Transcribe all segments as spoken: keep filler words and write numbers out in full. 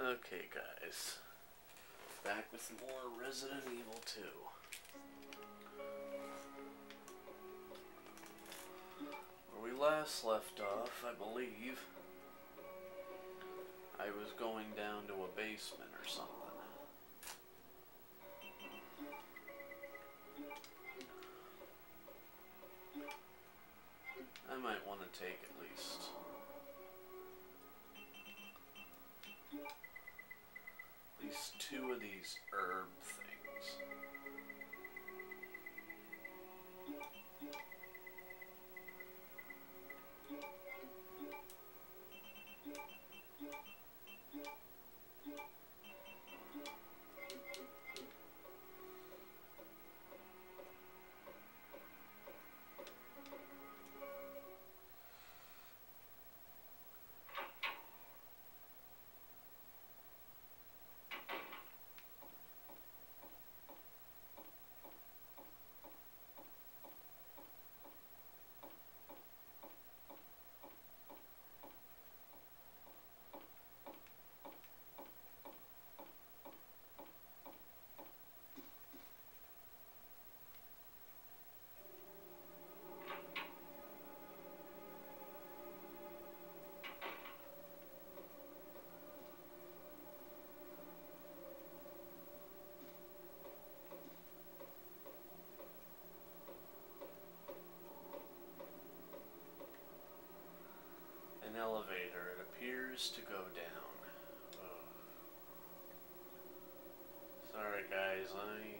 Okay, guys. Back with more Resident Evil two. Where we last left off, I believe, I was going down to a basement or something. I might want to take at least at least two of these herb things. Elevator, it appears to go down. Ugh. Sorry guys, I...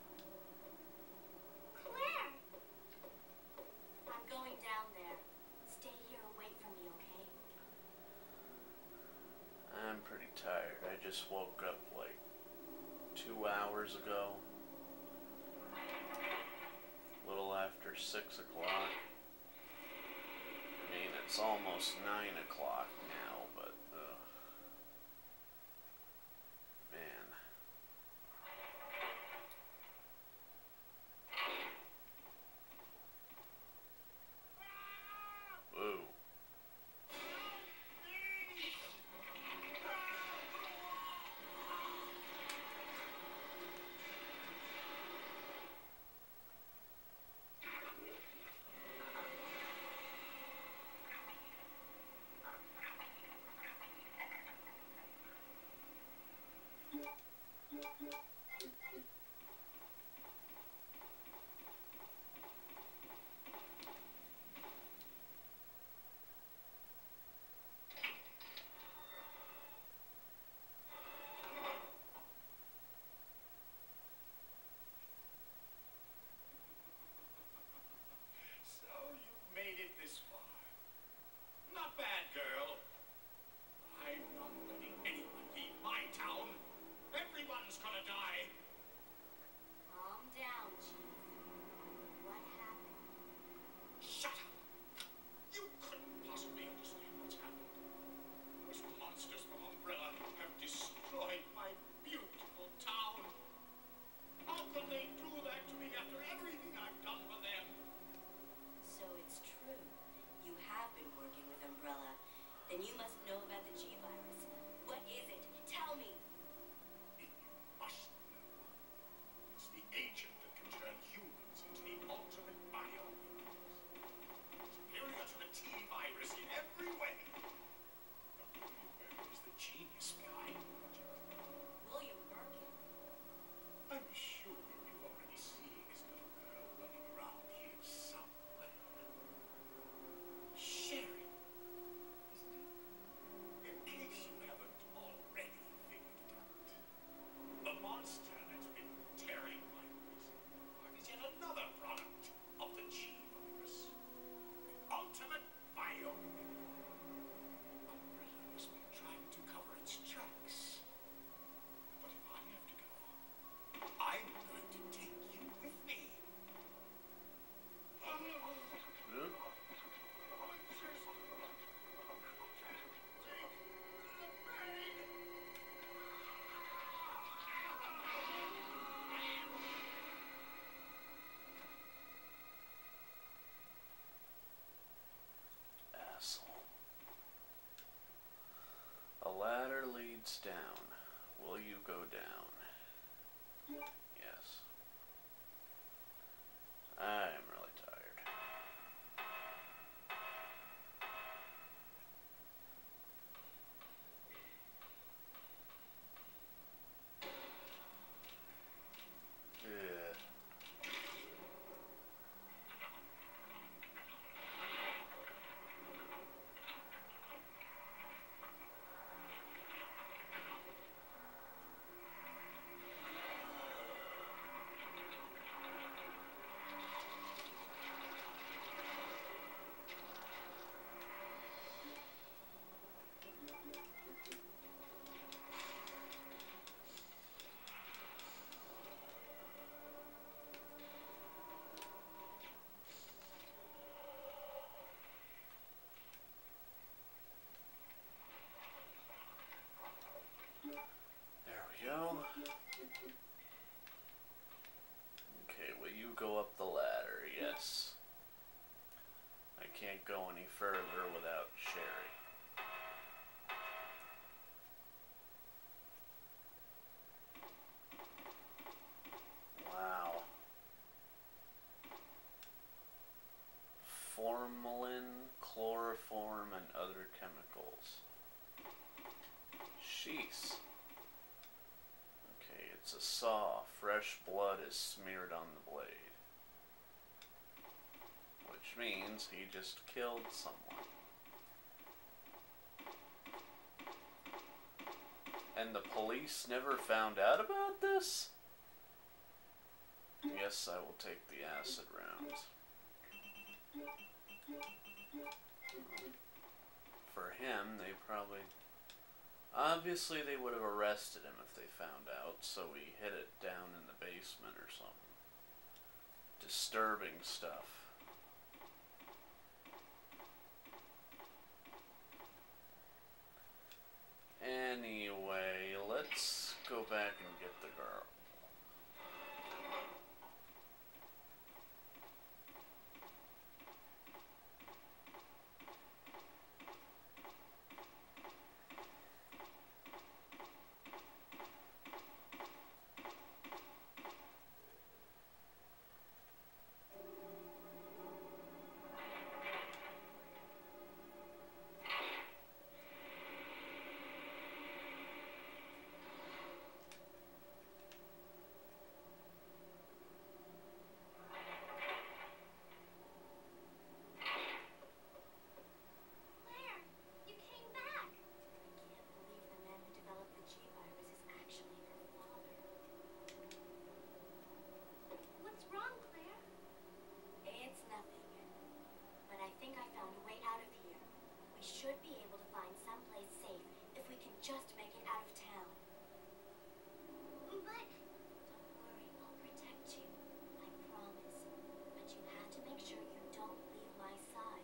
Claire! I'm going down there. Stay here and wait for me, okay? I'm pretty tired. I just woke up like two hours ago. A little after six o'clock. I mean, it's almost nine o'clock now, but, uh, man. Whoa. Then you must know about the G virus. What is it? Tell me. You must know. It's the agent that can turn humans into the ultimate bioweapons. Superior to the T virus in every way. Doctor William Birkin is the genius behind the project. William Birkin? I'm sure you've already seen his little girl running around here somewhere. Sherry. It's down. Will you go down? Yes. I'm really tired. Yeah. There we go. Okay, will you go up the ladder? Yes. I can't go any further without Sherry. Wow. Formalin, chloroform, and other chemicals. Sheesh. Okay, it's a saw. Fresh blood is smeared on the blade. Which means he just killed someone. And the police never found out about this? Yes, I will take the acid rounds. For him, they probably... Obviously, they would have arrested him if they found out, so we hid it down in the basement or something. Disturbing stuff. Anyway, let's go back and get the girl. Claire, you came back. I can't believe the man who developed the G virus is actually her father. What's wrong, Claire? It's nothing. But I think I found a way out of here. We should be able to find someplace safe if we can just make it out of town. But... Don't worry, I'll protect you. I promise. But you have to make sure you don't leave my side.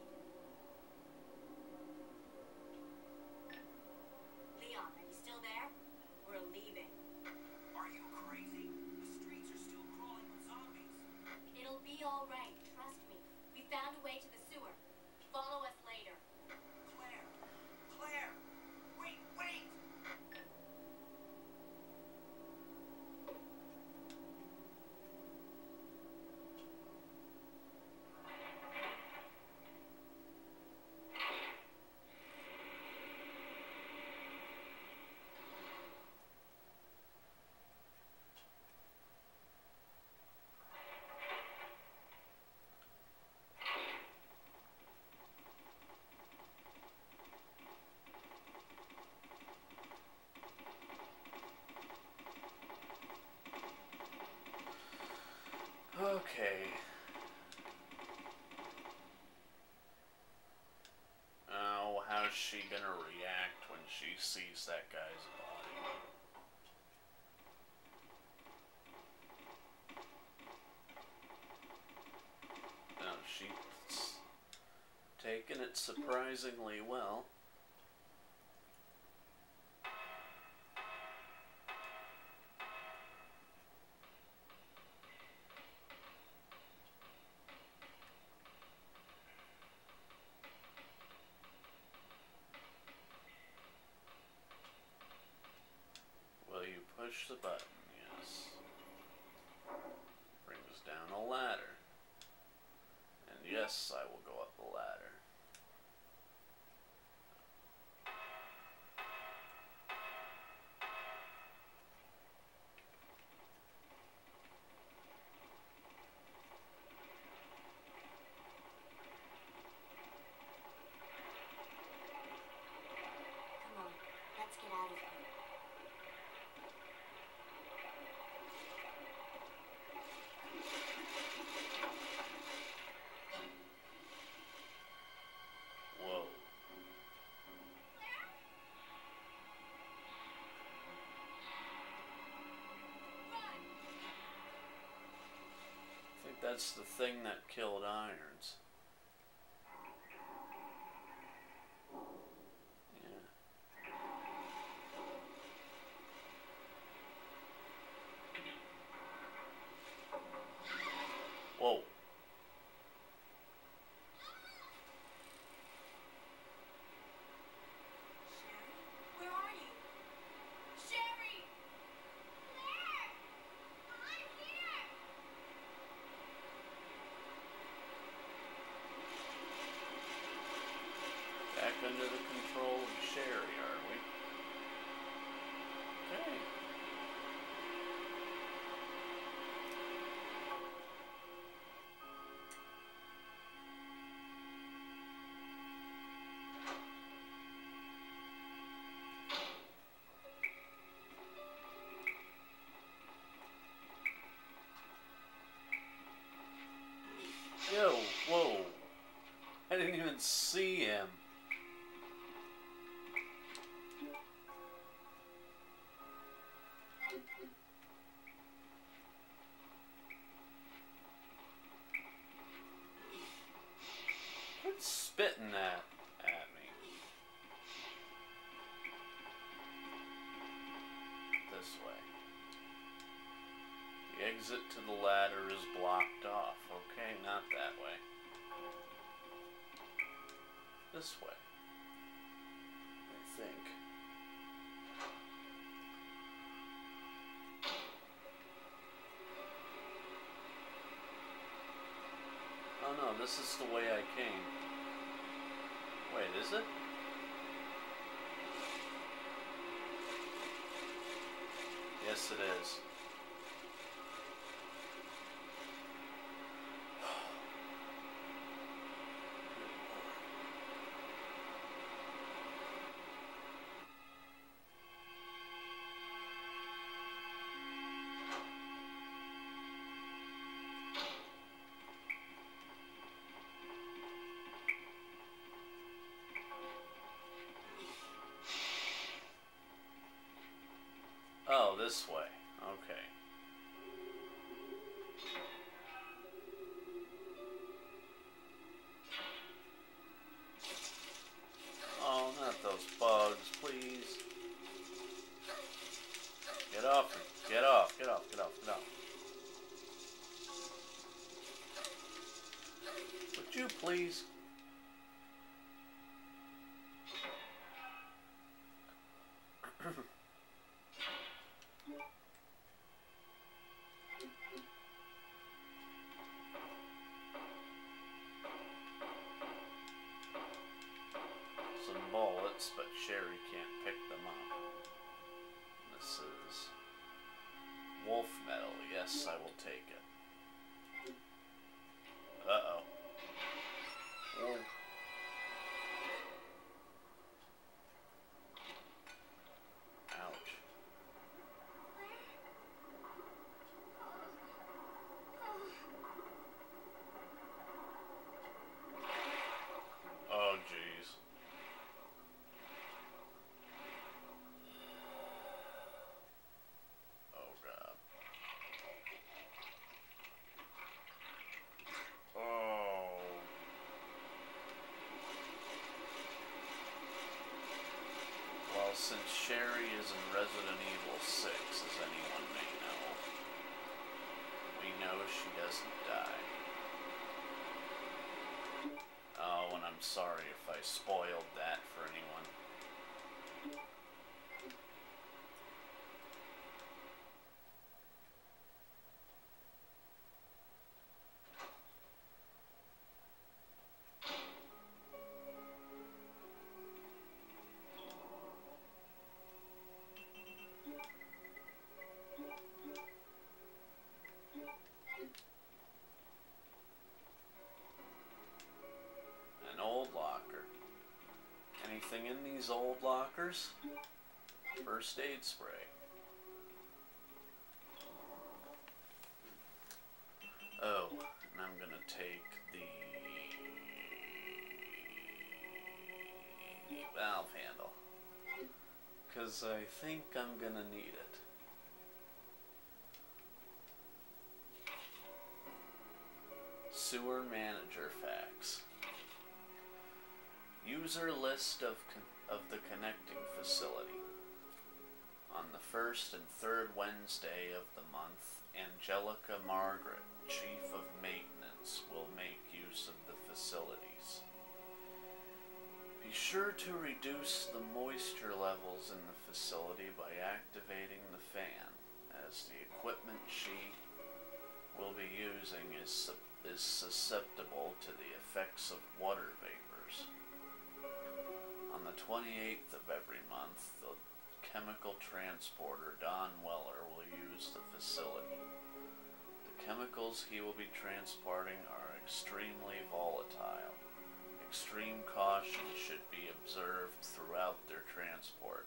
Leon, are you still there? We're leaving. Are you crazy? The streets are still crawling with zombies. It'll be all right, trust me. We found a way to the sewer. Follow us later. Claire! Claire! Wait, wait! Okay. Oh, how's she gonna react when she sees that guy's body? No, she's taken it surprisingly well. Push the button, yes. Brings down a ladder. And yes, I will go up the ladder. Come on, let's get out of here. Whoa. I think that's the thing that killed Irons. Yeah. Whoa. Sherry? Where are you? Sherry! Claire! I'm here! Back under the control of Sherry, are we? Okay. Yo, whoa. I didn't even see him. Quit spitting that at me. This way. The exit to the ladder is blocked off. Okay, not that way. This way. I think. Oh no, this is the way I came. Wait, is it? Yes, it is. Oh, this way. Okay. Oh, not those bugs, please. Get off me. Get off. Get off. Get off. Get off. Would you please? Some bullets, but Sherry can't pick them up. This is wolf metal. Yes, I will take it. Uh-oh. Whoa. Ouch. Oh, jeez. Oh, God. Oh. Well, since Sherry is in Resident Evil six, as anyone may know, we know she doesn't die. Oh, and I'm sorry if I spoiled that for anyone. Culver's first aid spray. Oh, and I'm gonna take the valve handle, because I think I'm gonna need it. Sewer manager facts. User list of, con of the connecting facility. On the first and third Wednesday of the month, Angelica Margaret, Chief of Maintenance, will make use of the facilities. Be sure to reduce the moisture levels in the facility by activating the fan, as the equipment she will be using is, is susceptible to the effects of water vapors. On the twenty-eighth of every month, the chemical transporter Don Weller will use the facility. The chemicals he will be transporting are extremely volatile. Extreme caution should be observed throughout their transport.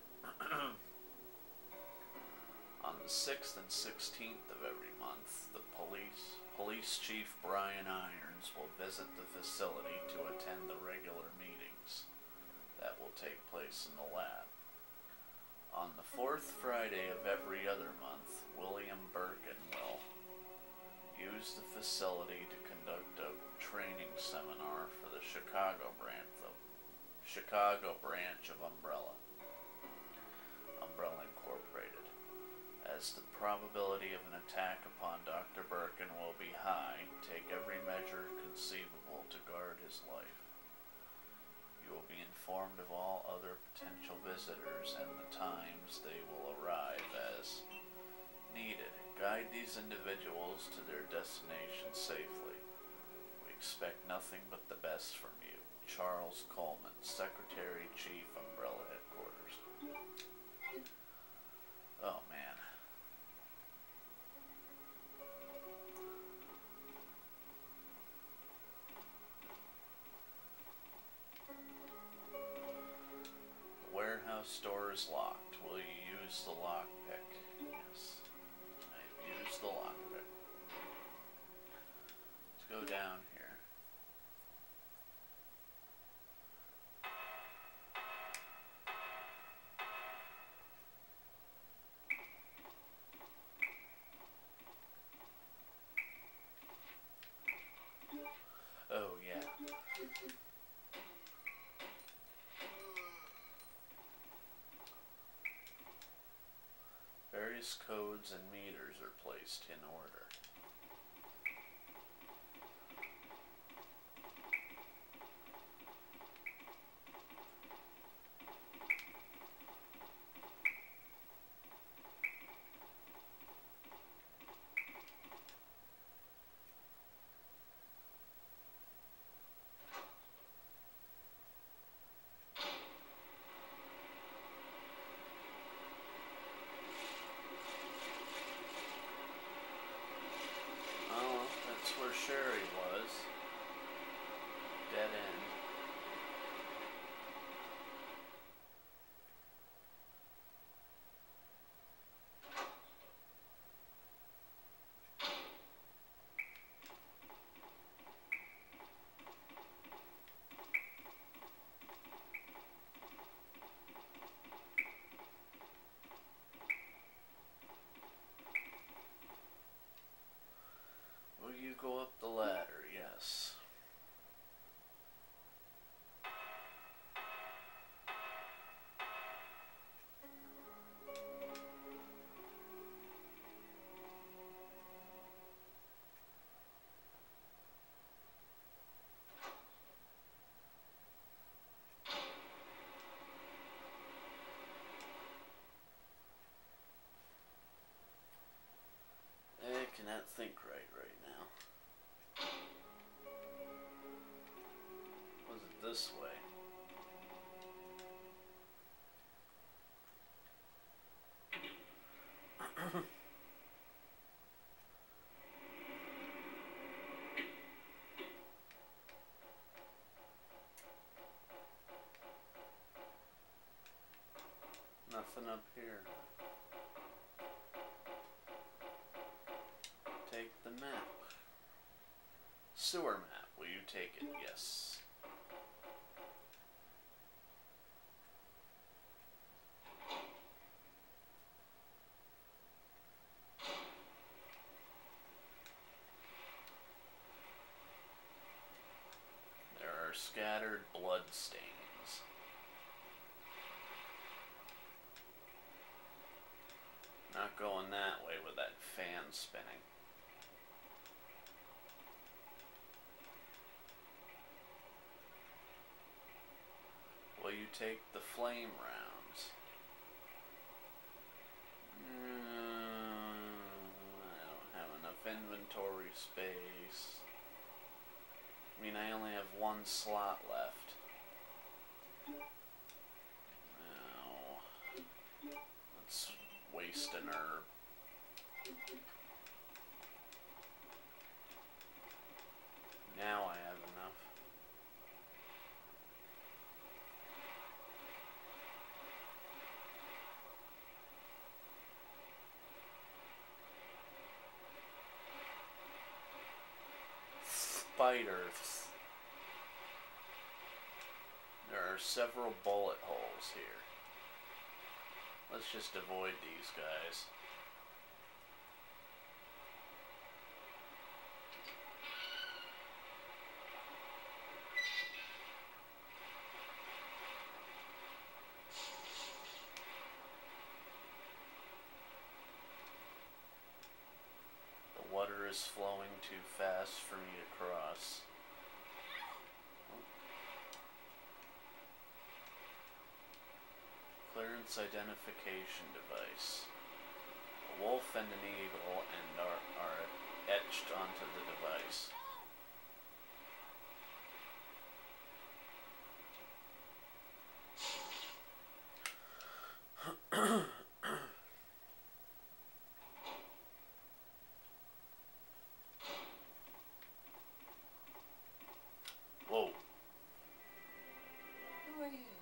On the sixth and sixteenth of every month, the police, Police Chief Brian Irons will visit the facility to attend the regular meetings that will take place in the lab. On the fourth Friday of every other month, William Birkin will use the facility to conduct a training seminar for the Chicago branch of, Chicago branch of Umbrella, Umbrella Incorporated. As the probability of an attack upon Doctor Birkin will be high, take every measure conceivable to guard his life. You will be informed of all other potential visitors and the times they will arrive as needed. Guide these individuals to their destination safely. We expect nothing but the best from you. Charles Coleman, Secretary, Chief, Umbrella Headquarters. Oh, man. The warehouse store is locked. Will you use the lockpick? Yes. I've used the lockpick. Let's go down here. Oh, yeah. Various codes and meters are placed in order. Oh, that's where Sherry was. Dead end. Will you go up the ladder? Yes. I cannot think right right now. Was it this way? Nothing up here. Take the map. Sewer map. Will you take it? Yes. There are scattered blood stains. Not going that way with that fan spinning. Will you take the flame rounds? Mm, I don't have enough inventory space. I mean, I only have one slot left. Now, let's waste an herb. Now I have enough. Spiders. There are several bullet holes here. Let's just avoid these guys. The water is flowing too fast for me to cross. Clearance identification device. A wolf and an eagle and are, are etched onto the device. Whoa. Who are you?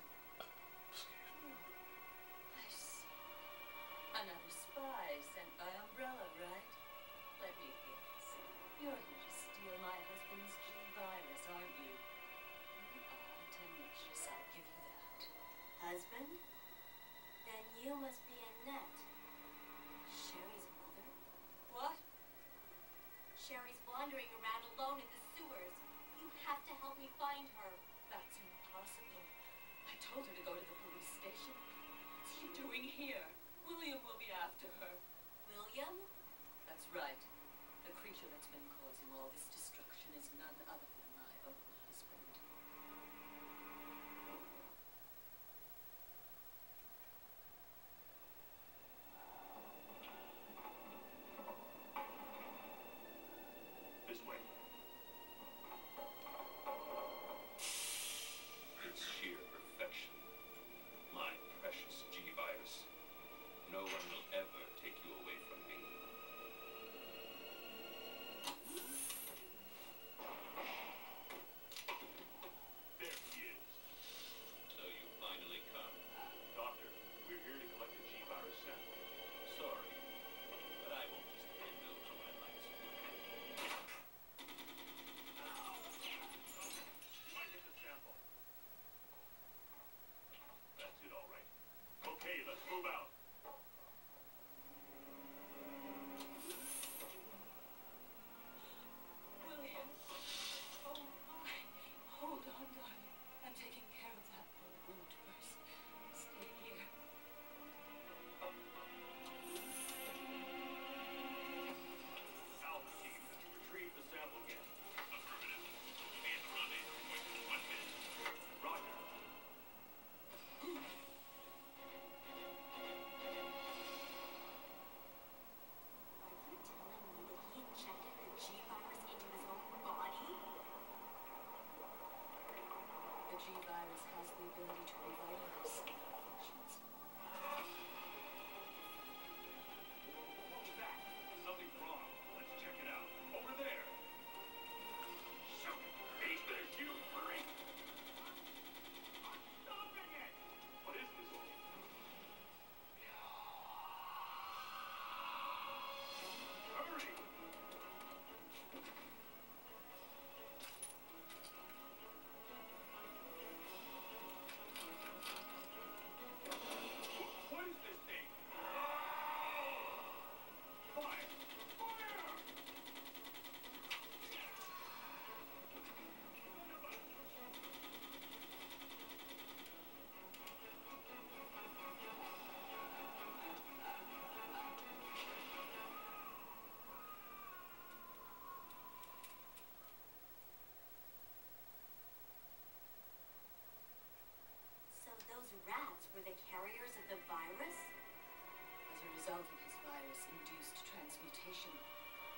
I see. Another spy sent by Umbrella, right? Let me guess. You're here to steal my husband's G virus, aren't you? You are tenacious, I'll give you that. Husband? Then you must be Annette. Sherry's mother? What? Sherry's wandering around alone in the sewers. You have to help me find her. That's impossible. I told her to go to the police station. What's she doing here? William will be after her. William? That's right. The creature that's been causing all this destruction is none other than my own husband. This way. It's sheer perfection. My precious G virus. No one will ever take you away from me.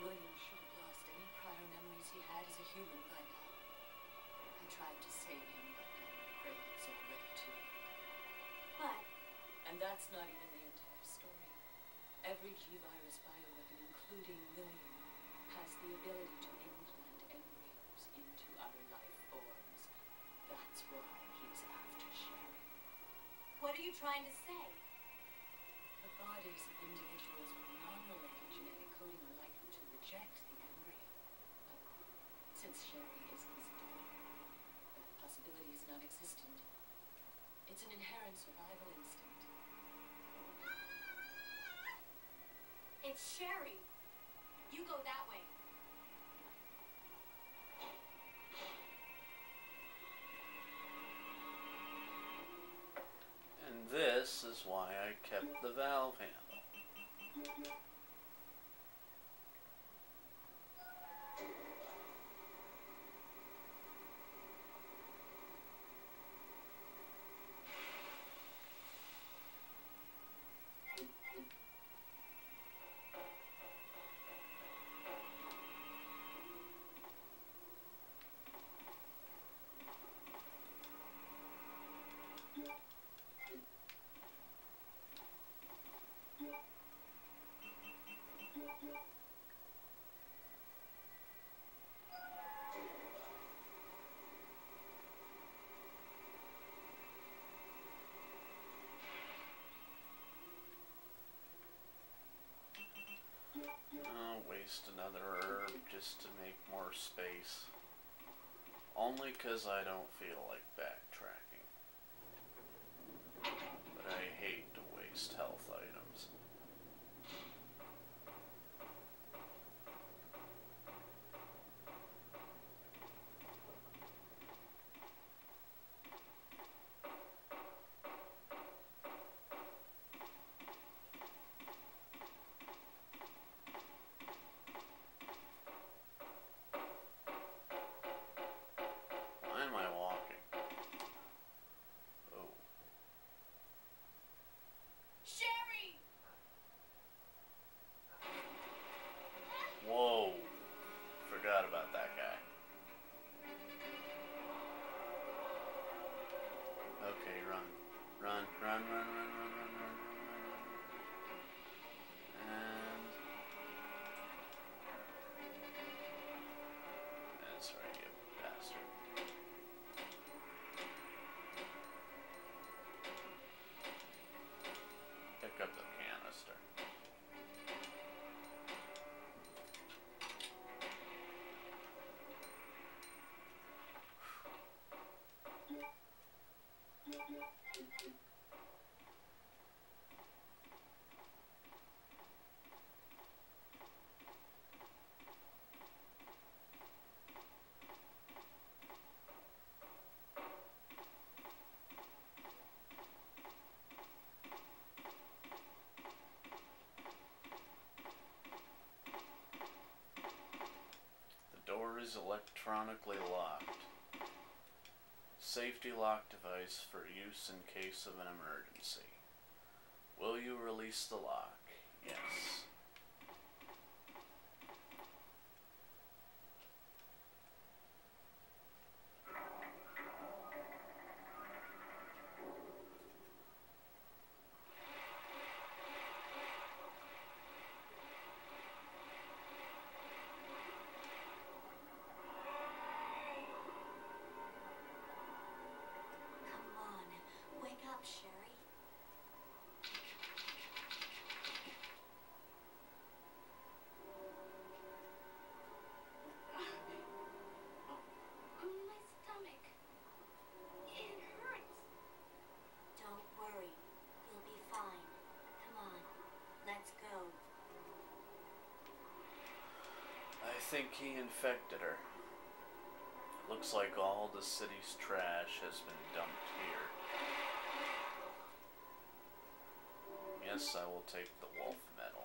William should have lost any prior memories he had as a human by now. I tried to save him, but I'm afraid it's already too late. But And that's not even the entire story. Every G-Virus bioweapon, including William, has the ability to implant embryos into other life forms. That's why he's after Sherry. what are you trying to say? The bodies of individuals with non-related genetic coding are likely to reject the embryo. But since Sherry is his daughter, that possibility is non-existent. It's an inherent survival instinct. It's Sherry. You go that way. And this is why I kept the valve handle. I'll waste another herb just to make more space. Only 'cause I don't feel like backtracking. But I hate to waste health items. Why am I walking? Oh. Sherry! Whoa. Forgot about that guy. Okay, run. Run, run, run, run, run, run, run, run, run. And... That's right, you bastard. Pick up the canister. The door is electronically locked. Safety lock device for use in case of an emergency. Will you release the lock? Yes. Come on, wake up, Sherry. My stomach. It hurts. Don't worry. You'll be fine. Come on, let's go. I think he infected her. Looks like all the city's trash has been dumped here. Yes, I will take the wolf medal.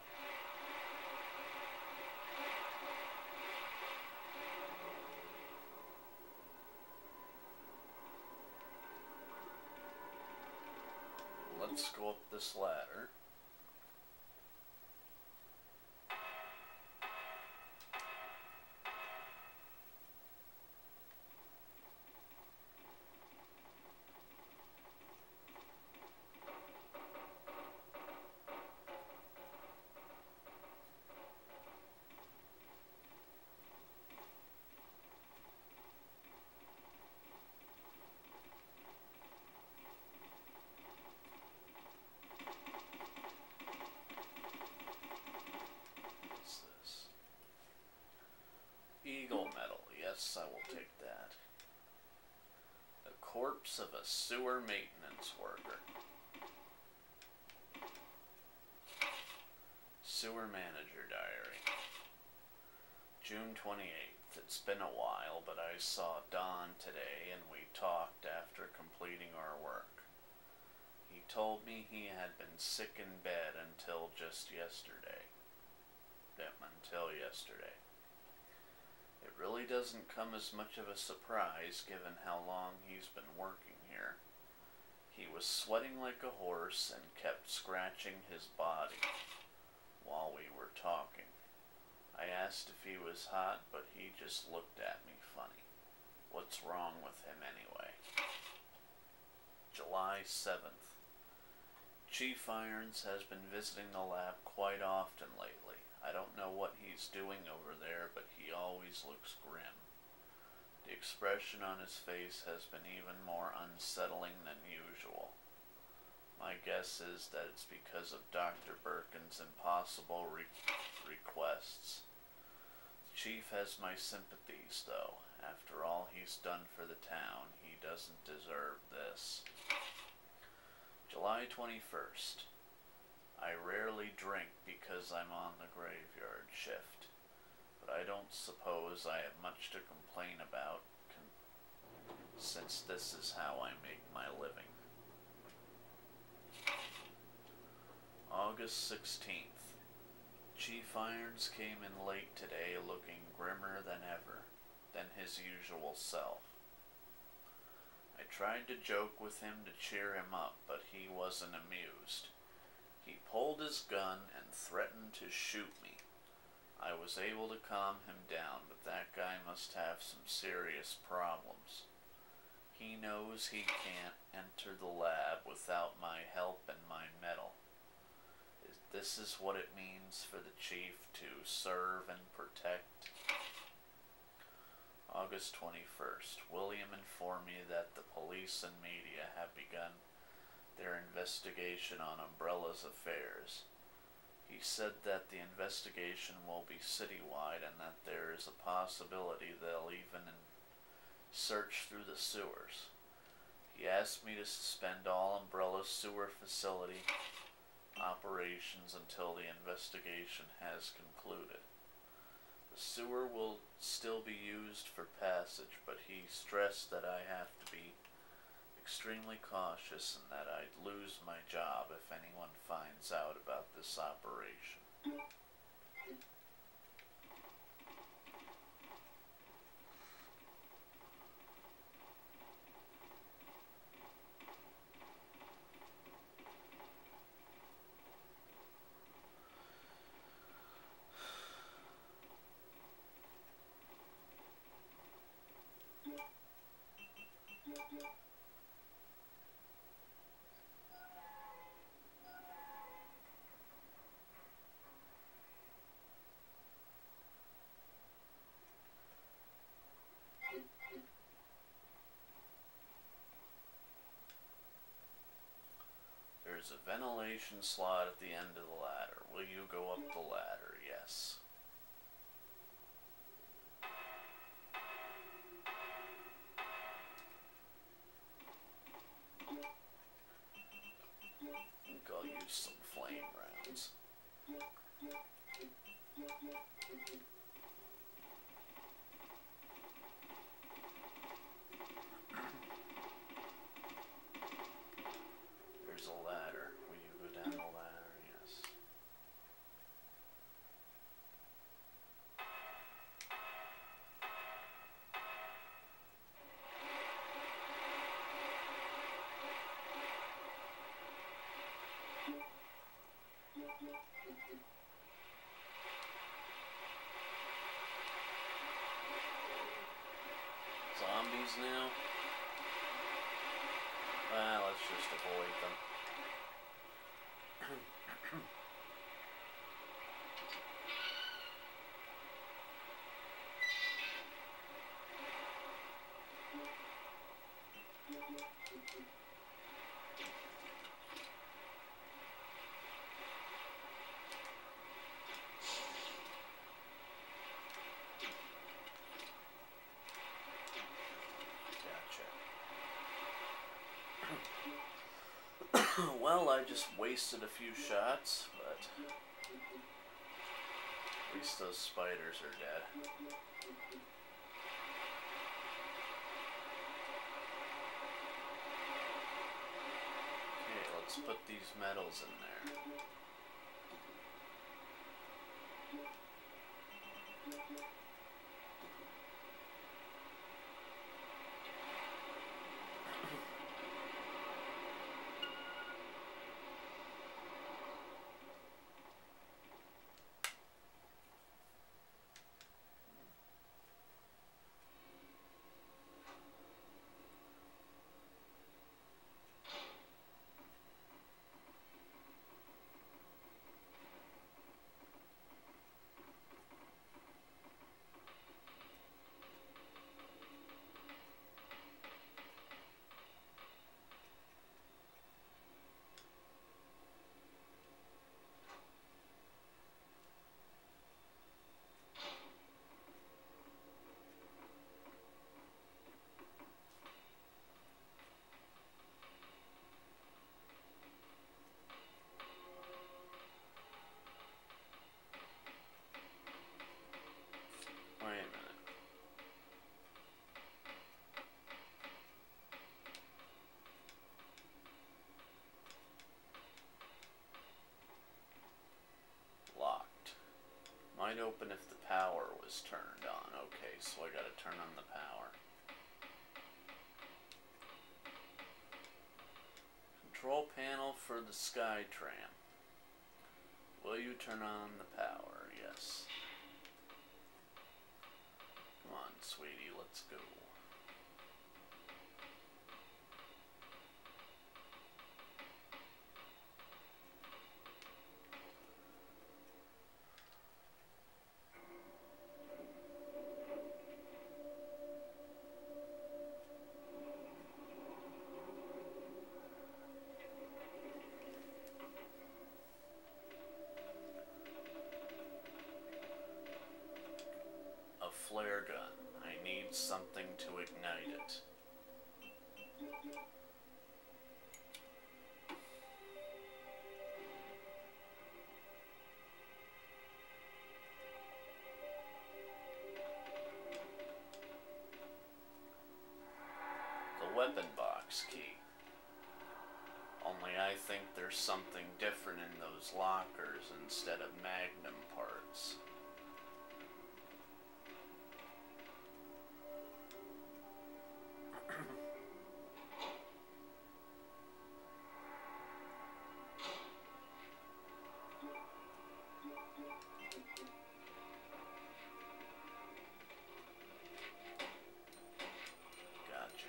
Let's go up this ladder. Yes, I will take that. The corpse of a sewer maintenance worker. Sewer manager diary. June twenty-eighth. It's been a while, but I saw Don today and we talked after completing our work. He told me he had been sick in bed until just yesterday. Yep, until yesterday. It really doesn't come as much of a surprise given how long he's been working here. He was sweating like a horse and kept scratching his body while we were talking. I asked if he was hot, but he just looked at me funny. What's wrong with him anyway? July seventh. Chief Irons has been visiting the lab quite often lately. I don't know what he's doing over there, but he always looks grim. The expression on his face has been even more unsettling than usual. My guess is that it's because of Doctor Birkin's impossible re requests. The chief has my sympathies, though. After all he's done for the town, he doesn't deserve this. July twenty-first. I rarely drink because I'm on the graveyard shift, but I don't suppose I have much to complain about con since this is how I make my living. August sixteenth. Chief Irons came in late today looking grimmer than ever, than his usual self. I tried to joke with him to cheer him up, but he wasn't amused. He pulled his gun and threatened to shoot me. I was able to calm him down, but that guy must have some serious problems. He knows he can't enter the lab without my help and my medal. This is what it means for the chief to serve and protect. August twenty-first. William informed me that the police and media have begun their investigation on Umbrella's affairs. He said that the investigation will be citywide and that there is a possibility they'll even search through the sewers. He asked me to suspend all Umbrella's sewer facility operations until the investigation has concluded. The sewer will still be used for passage, but he stressed that I have to be extremely cautious and that I'd lose my job if anyone finds out about this operation. There's a ventilation slot at the end of the ladder. Will you go up the ladder? Yes. I think I'll use some flame rounds. There's a ladder. Will you go down the ladder? Yes. Zombies now? Well, let's just avoid them. Well, I just wasted a few shots, but at least those spiders are dead. Okay, let's put these metals in there. Wait a minute. Locked. Might open if the power was turned on. Okay, so I gotta turn on the power. Control panel for the Skytram. Will you turn on the power? Yes. Come on, sweetie, let's go. A flare gun. I need something to ignite it. The weapon box key. Only I think there's something different in those lockers instead of Magnum parts. Gotcha.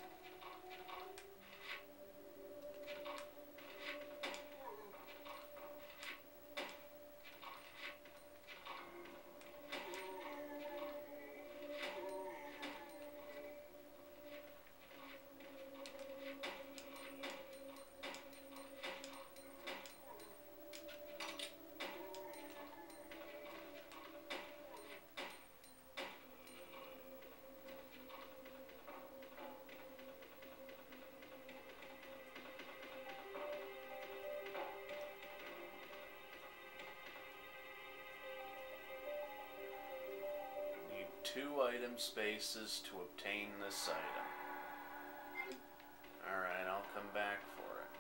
Two item spaces to obtain this item. Alright, I'll come back for it.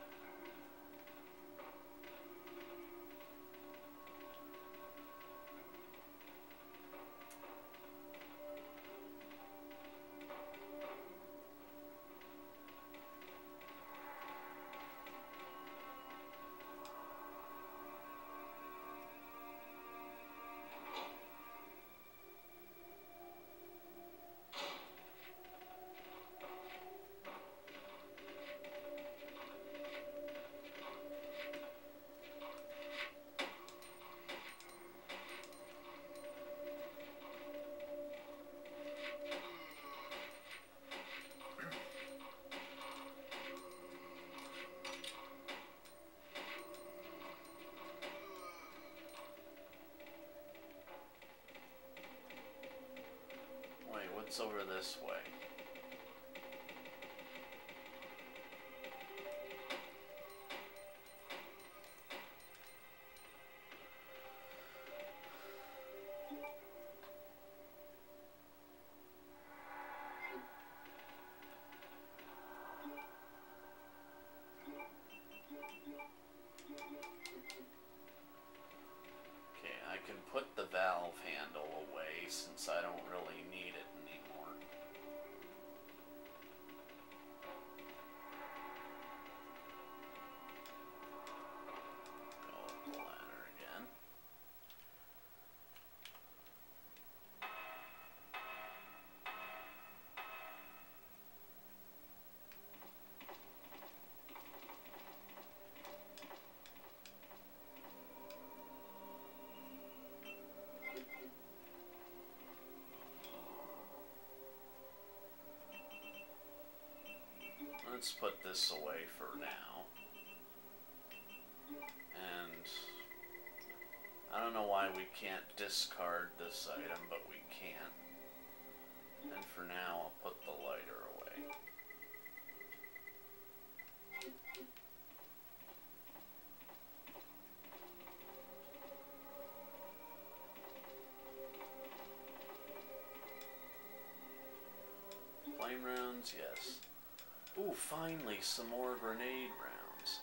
What's over this way? let's put this away for now. And I don't know why we can't discard this item, but we can. And for now, I'll put the lighter away. Flame rounds, yes. Ooh, finally, some more grenade rounds.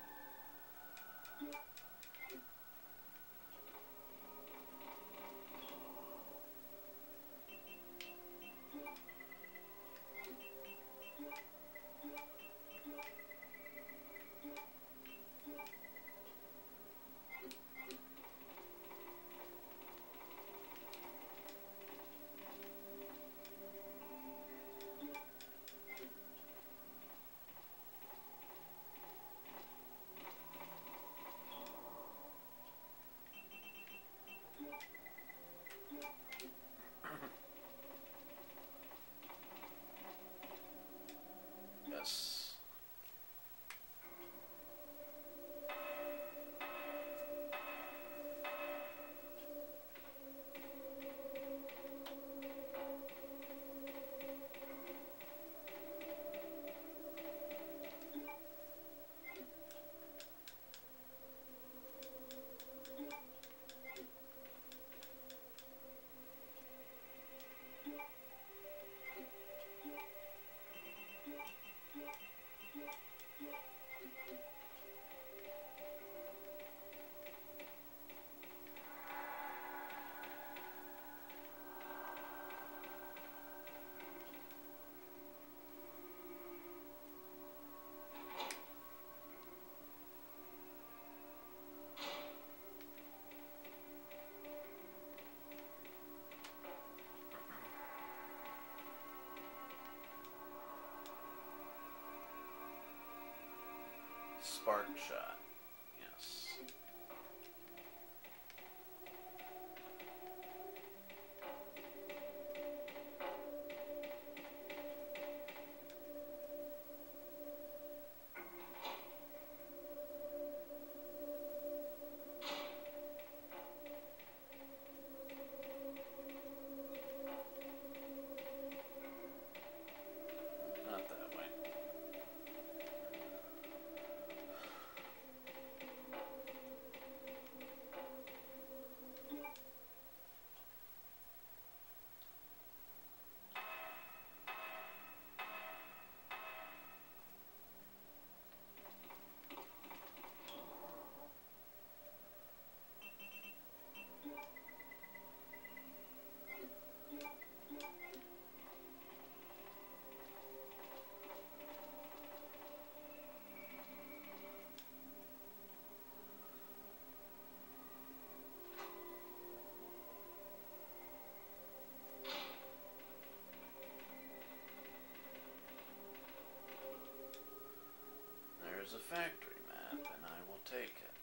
Yes. Spark shot. Yes. Not that way. There's a factory map, and I will take it.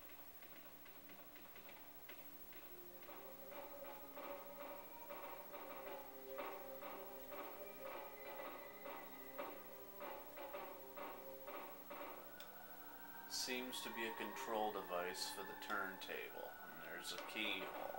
Seems to be a control device for the turntable, and there's a keyhole.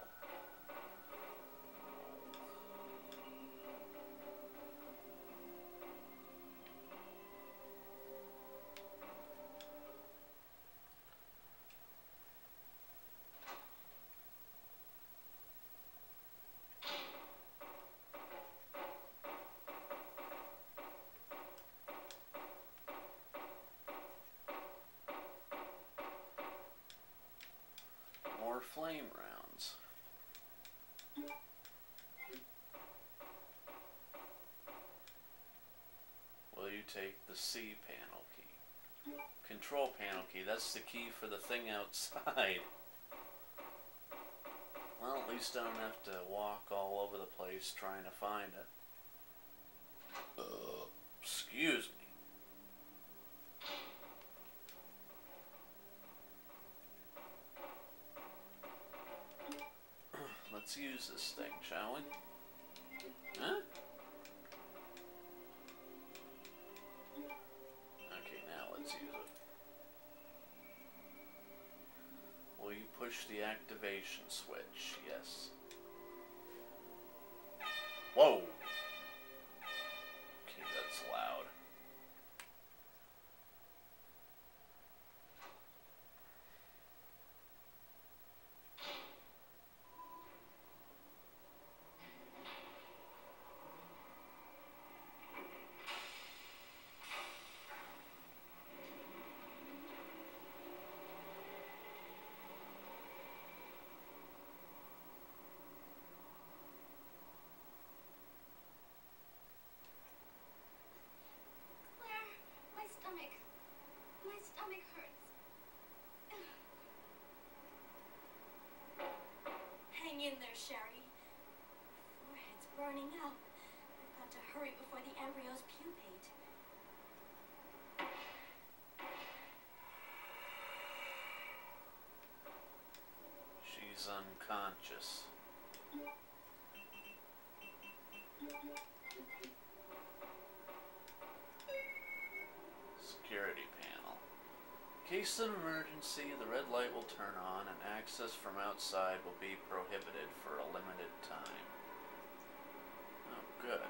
More flame rounds. Will you take the C panel key? Control panel key, that's the key for the thing outside. Well, at least I don't have to walk all over the place trying to find it. Uh, excuse me. Let's use this thing, shall we? Huh? push the activation switch. Yes. Whoa! Okay, that's loud. Claire, my stomach. My stomach hurts. Hang in there, Sherry. My forehead's burning out. I've got to hurry before the embryos pupate. She's unconscious. Security panel. In case of an emergency, the red light will turn on and access from outside will be prohibited for a limited time. Oh, good.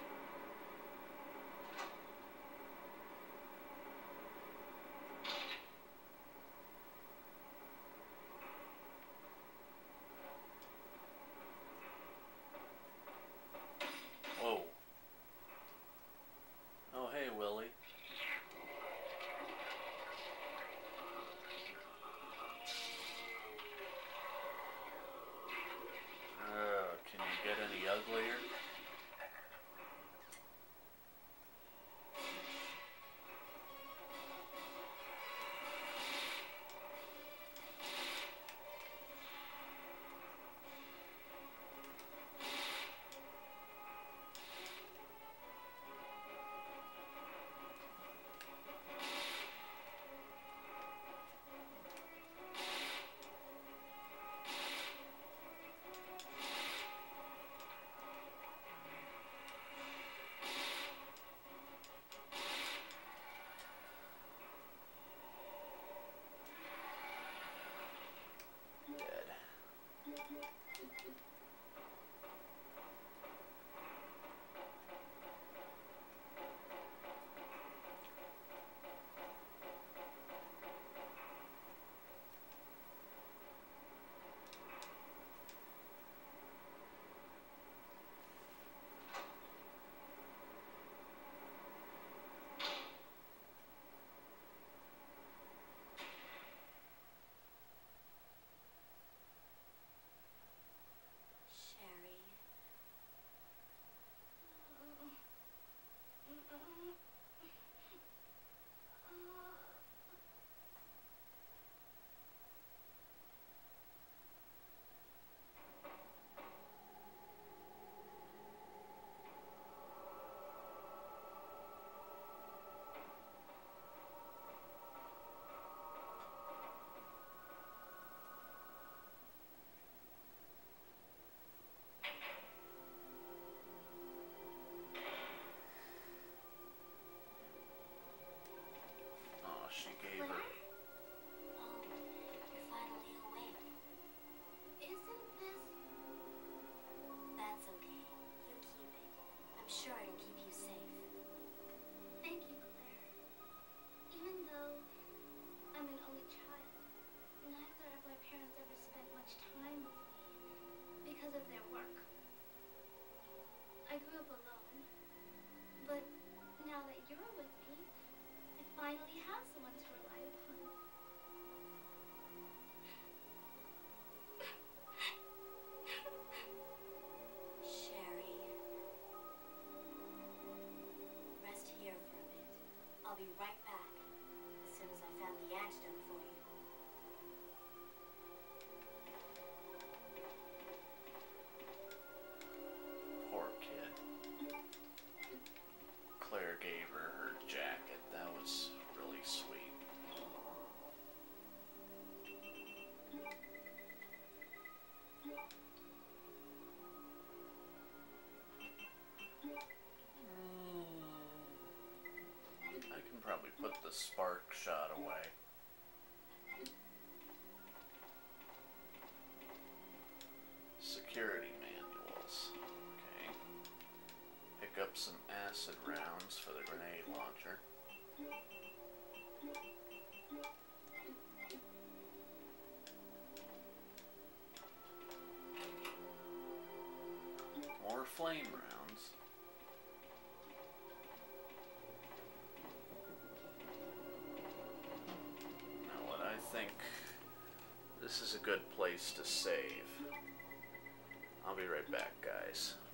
Whoa. Oh, hey, Willie. Uh, can you get any uglier? Sherry. Oh, she gave her. Oh, you're finally awake. Isn't this... That's okay. You keep it. I'm sure it'll keep you safe. Thank you, Claire. Even though I'm an only child, neither of my parents ever spent much time with me because of their work. I grew up alone, but now that you're with me, I finally have someone to rely upon. Sherry. Rest here for a bit. I'll be right back as soon as I found the antidote for you. Poor kid. Claire gave her her jacket. That was really sweet. I can probably put the spark shot away. up some acid rounds for the grenade launcher. More flame rounds. Now what I think, this is a good place to save. I'll be right back, guys.